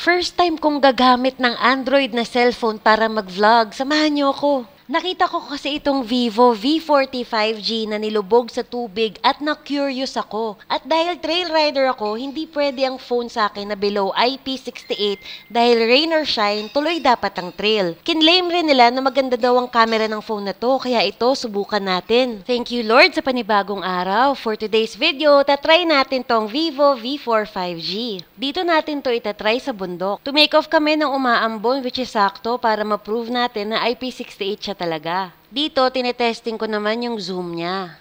First time kong gagamit ng Android na cellphone para mag-vlog. Samahan niyo ako. Nakita ko kasi itong Vivo V45G na nilubog sa tubig at na-curious ako. At dahil trail rider ako, hindi pwede ang phone sa akin na below IP68 dahil rain or shine, tuloy dapat ang trail. Kinlaim rin nila na maganda daw ang camera ng phone na to, kaya ito, subukan natin. Thank you Lord sa panibagong araw. For today's video, tatry natin tong Vivo V45G. Dito natin to itatry sa bundok. To make off kami ng umaambon which is sakto para ma-prove natin na IP68 siya talaga. Dito, tinetesting ko naman yung zoom niya.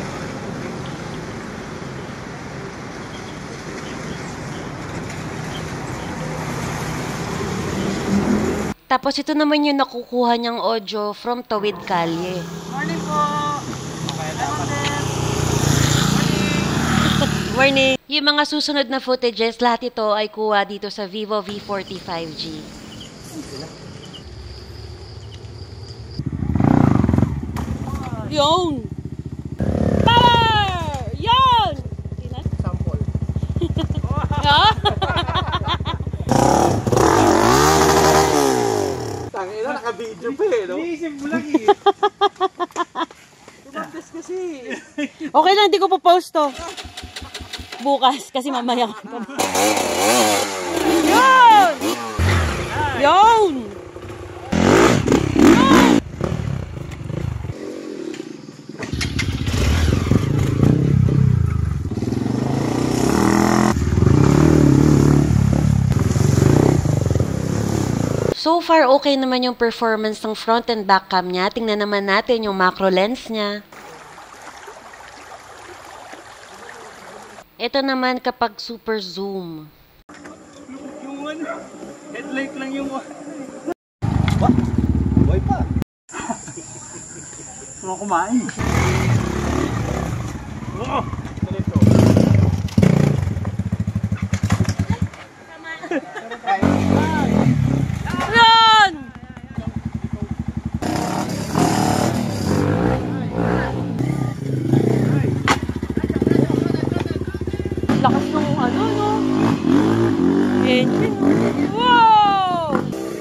Tapos ito naman yung nakukuha niyang audio from Tawid Kalye. Morning po! Morning! Yung mga susunod na footages, lahat ito ay kuha dito sa Vivo V45G. Yun! Power! Yun! Sample. Tangina, naka-video pa eh, no? Iniisip mo lang eh. Tumapis kasi. Okay lang, hindi ko po-post to. Bukas, kasi mamaya ko. Yun! Yun! So far, okay naman yung performance ng front and back cam niya. Tingnan naman natin yung macro lens niya. Ito naman kapag super zoom. Yung ano, headlight lang yung... What? Buhay pa. Mga kumain. Oo! Ganito. Yun! Lakas ng ano, no? Engine. Wow!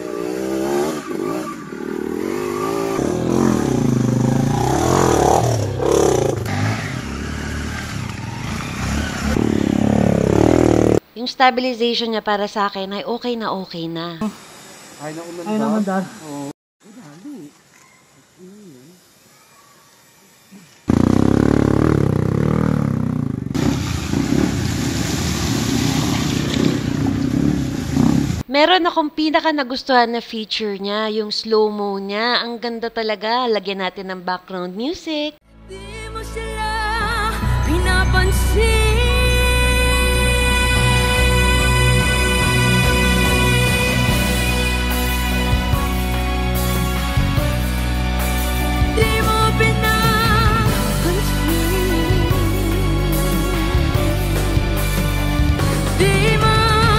Yung stabilization niya para sa akin ay okay na okay na. Ay na umandar. Ay naman dad. Oo. Meron akong pinaka nagustuhan na feature niya, yung slow-mo niya. Ang ganda talaga. Lagyan natin ng background music. Di mo sila pinapansin. Di mo pinapansin. Di mo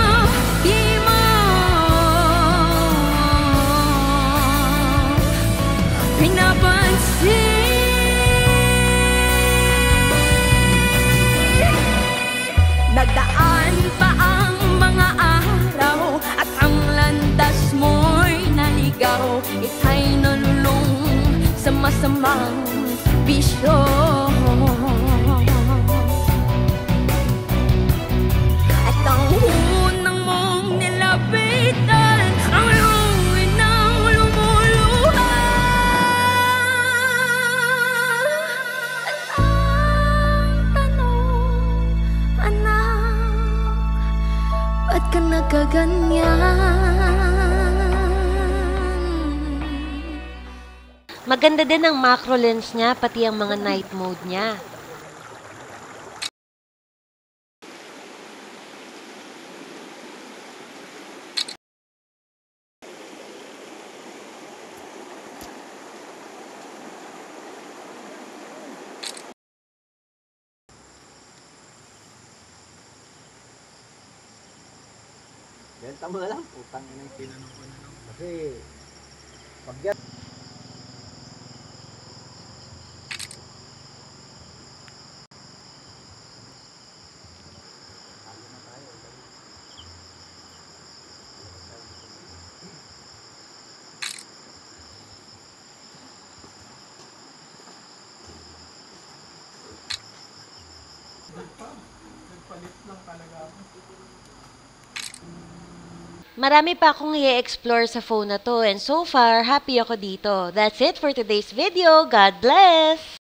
pinapansin. Nagdaan pa ang mga araw at ang landas mo'y naligaw. Ika'y nalulung sa masamang bisyo. At ang unang mong nilapitan ang luwi ng lumuluhan. At ang tanong, anak, ba't ka nagkaganyan? Maganda din ang macro lens niya, pati ang mga night mode niya. Benta mo na lang. Utang ina yung tinanong ko na lang. Kasi, pag yan. Nagpalit lang talaga ako. Marami pa akong i-explore sa phone na to and so far, happy ako dito. That's it for today's video. God bless!